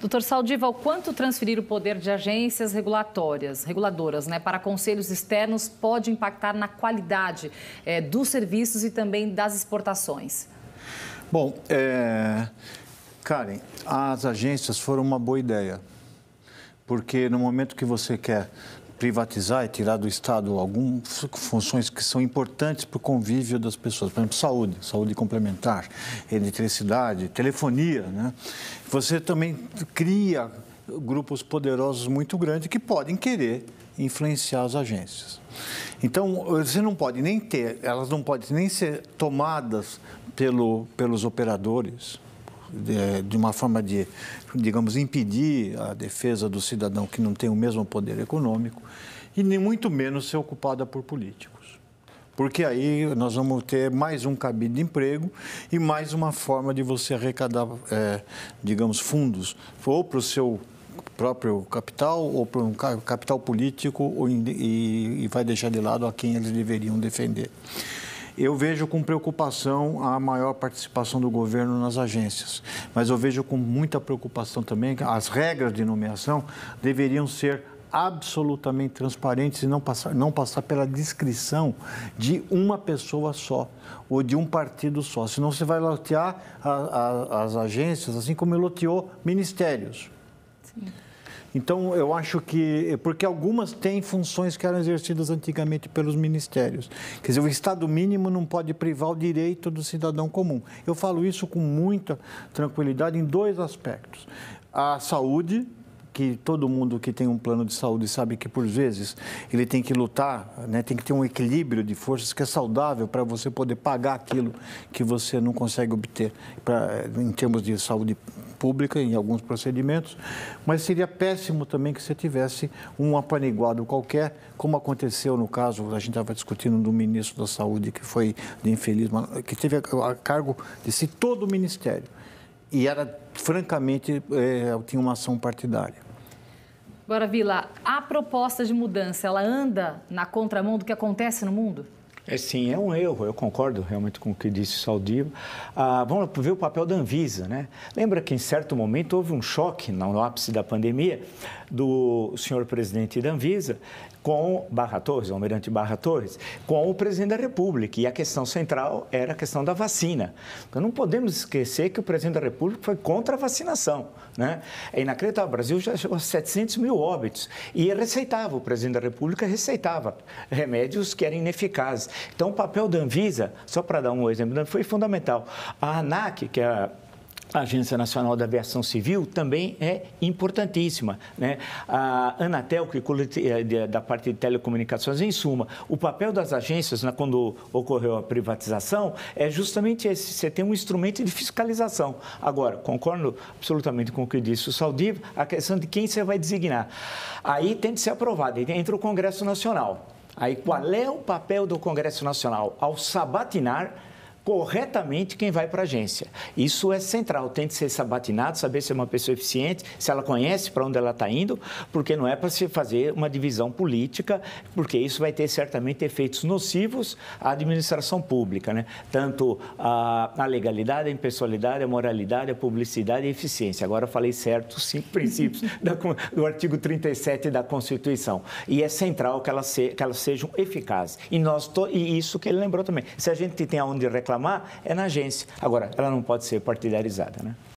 Doutor Saldiva, o quanto transferir o poder de agências reguladoras, para conselhos externos pode impactar na qualidade dos serviços e também das exportações? Bom, Karen, as agências foram uma boa ideia, porque no momento que você quer privatizar e tirar do Estado algumas funções que são importantes para o convívio das pessoas, por exemplo, saúde complementar, eletricidade, telefonia, né? Você também cria grupos poderosos muito grandes que podem querer influenciar as agências. Então, você não pode nem ter, elas não podem nem ser tomadas pelos operadores, de uma forma de, digamos, impedir a defesa do cidadão que não tem o mesmo poder econômico e nem muito menos ser ocupada por políticos. Porque aí nós vamos ter mais um cabide de emprego e mais uma forma de você arrecadar, digamos, fundos, ou para o seu próprio capital ou para um capital político e vai deixar de lado a quem eles deveriam defender. Eu vejo com preocupação a maior participação do governo nas agências, mas eu vejo com muita preocupação também que as regras de nomeação deveriam ser absolutamente transparentes e não passar pela discrição de uma pessoa só ou de um partido só. Senão você vai lotear as agências assim como loteou ministérios. Sim. Então, eu acho que... Porque algumas têm funções que eram exercidas antigamente pelos ministérios. Quer dizer, o Estado mínimo não pode privar o direito do cidadão comum. Eu falo isso com muita tranquilidade em dois aspectos. A saúde, que todo mundo que tem um plano de saúde sabe que, por vezes, ele tem que lutar, né? Tem que ter um equilíbrio de forças que é saudável para você poder pagar aquilo que você não consegue obter em termos de saúde pública, em alguns procedimentos, mas seria péssimo também que você tivesse um apaniguado qualquer, como aconteceu no caso, a gente estava discutindo do ministro da Saúde, que foi de infeliz, que teve a cargo de si todo o ministério. E era, francamente, tinha uma ação partidária. Agora, Vila, a proposta de mudança, ela anda na contramão do que acontece no mundo? Sim, é um erro, eu concordo realmente com o que disse o Saldiva. Vamos ver o papel da Anvisa, né? Lembra que em certo momento houve um choque no ápice da pandemia do senhor presidente da Anvisa com Barra Torres, o almirante Barra Torres, com o presidente da República, e a questão central era a questão da vacina. Então, não podemos esquecer que o presidente da República foi contra a vacinação, né? É inacreditável, o Brasil já chegou a 700 mil óbitos, e o presidente da República receitava remédios que eram ineficazes. Então, o papel da Anvisa, só para dar um exemplo, foi fundamental. A ANAC, que é a Agência Nacional da Aviação Civil, também é importantíssima, né? A Anatel, que da parte de telecomunicações, em suma, o papel das agências, quando ocorreu a privatização, é justamente esse, você tem um instrumento de fiscalização. Agora, concordo absolutamente com o que disse o Saldiva, a questão de quem você vai designar. Aí tem de ser aprovado, aí entra o Congresso Nacional. Aí, qual é o papel do Congresso Nacional? Ao sabatinar corretamente quem vai para a agência. Isso é central, tem de ser sabatinado, saber se é uma pessoa eficiente, se ela conhece para onde ela está indo, porque não é para se fazer uma divisão política, porque isso vai ter certamente efeitos nocivos à administração pública, né? Tanto a legalidade, a impessoalidade, a moralidade, a publicidade e a eficiência. Agora eu falei certo os 5 princípios do artigo 37 da Constituição. E é central que elas sejam eficazes. E isso que ele lembrou também. Se a gente tem aonde reclamar, é na agência. Agora, ela não pode ser partidarizada, né?